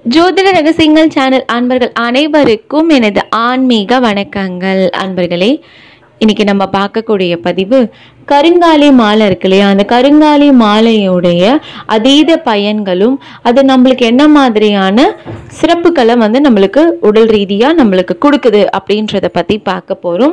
ஜோதிட ரகசியங்கள் சேனல் அன்பர்கள் அனைவருக்கும் எனது ஆன்மீக வணக்கங்கள். அன்பர்களே, இன்னைக்கு நம்ம பார்க்கக்கூடிய பதிவு கருங்காலி மாலை இருக்கு இல்லையா, அந்த கருங்காலி மாலையுடைய அதீத பயன்களும் அது நம்மளுக்கு என்ன மாதிரியான சிறப்புகளை நம்மளுக்கு உடல் ரீதியாக நம்மளுக்கு கொடுக்குது அப்படின்றத பற்றி பார்க்க போகிறோம்.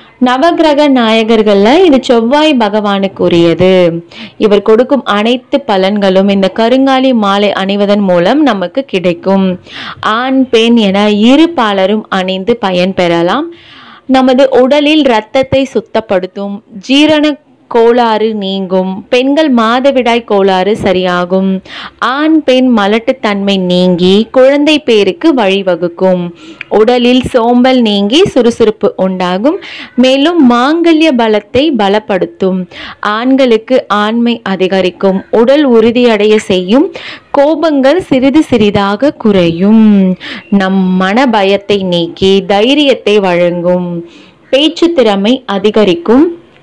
நவகிரக நாயகர்கள்ல இது செவ்வாய் பகவானுக்குரியது. இவர் கொடுக்கும் அனைத்து பலன்களும் இந்த கருங்காலி மாலை அணிவதன் மூலம் நமக்கு கிடைக்கும். ஆண் பெண் என இரு பாலரும் அணிந்து பயன் பெறலாம். நமது உடலில் இரத்தத்தை சுத்தப்படுத்தும், ஜீரண கோளாறு நீங்கும், பெண்கள் மாதவிடாய் கோளாறு சரியாகும், ஆண் பெண் மலட்டுத்தன்மை நீங்கி குழந்தை பேருக்கு வழிவகுக்கும், உடலில் சோம்பல் நீங்கி சுறுசுறுப்பு உண்டாகும், மேலும் மாங்கல்ய பலத்தை பலப்படுத்தும், ஆண்களுக்கு ஆண்மை அதிகரிக்கும், உடல் உறுதியடைய செய்யும், கோபங்கள் சிறிது சிறிதாக குறையும், நம் மன பயத்தை நீக்கி தைரியத்தை வழங்கும், பேச்சு திறமை அதிகரிக்கும்,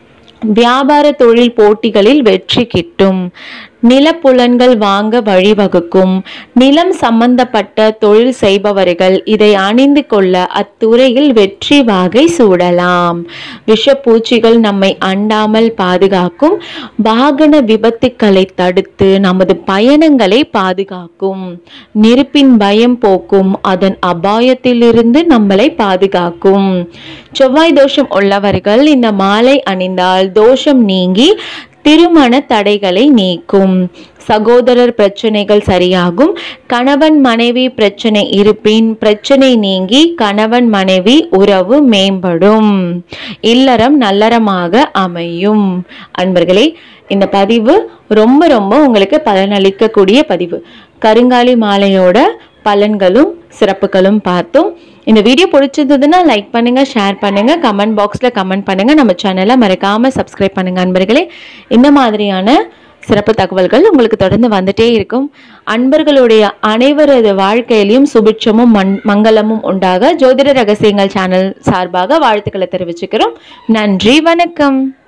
வியாபார தொழில் போட்டிகளில் வெற்றி கிட்டும், நிலப்புலன்கள் வாங்க வழிவகுக்கும், நிலம் சம்பந்தப்பட்ட தொழில் செய்பவர்கள் இதை அணிந்து கொள்ள அத்துறையில் வெற்றி வாகை சூடலாம், விஷப்பூச்சிகள் நம்மை அண்டாமல் பாதுகாக்கும், வாகன விபத்துக்களை தடுத்து நமது பயணங்களை பாதுகாக்கும், நெருப்பின் பயம் போக்கும், அதன் அபாயத்திலிருந்து நம்மளை பாதுகாக்கும். செவ்வாய் தோஷம் உள்ளவர்கள் இந்த மாலை அணிந்தால் தோஷம் நீங்கி திருமண தடைகளை நீக்கும், சகோதரர் பிரச்சனைகள் சரியாகும், கணவன் மனைவி பிரச்சனை இருப்பின் பிரச்சனை நீங்கி கணவன் மனைவி உறவு மேம்படும், இல்லறம் நல்லறமாக அமையும். அன்பர்களே, இந்த பதிவு ரொம்ப உங்களுக்கு பலனளிக்கக்கூடிய பதிவு. கருங்காலி மாலையோட பலன்களும் சிறப்புகளும் பார்த்தோம். இந்த வீடியோ பிடிச்சிருந்ததுன்னா லைக் பண்ணுங்க, ஷேர் பண்ணுங்க, கமெண்ட் பாக்ஸ்ல கமெண்ட் பண்ணுங்க, நம்ம சேனலை மறக்காம சப்ஸ்கிரைப் பண்ணுங்க. அன்பர்களே, இந்த மாதிரியான சிறப்பு தகவல்கள் உங்களுக்கு தொடர்ந்து வந்துட்டே இருக்கும். அன்பர்களுடைய அனைவரது வாழ்க்கையிலும் சுபிட்சமும் மங்களமும் உண்டாக ஜோதிட ரகசியங்கள் சேனல் சார்பாக வாழ்த்துக்களை தெரிவிச்சுக்கிறோம். நன்றி, வணக்கம்.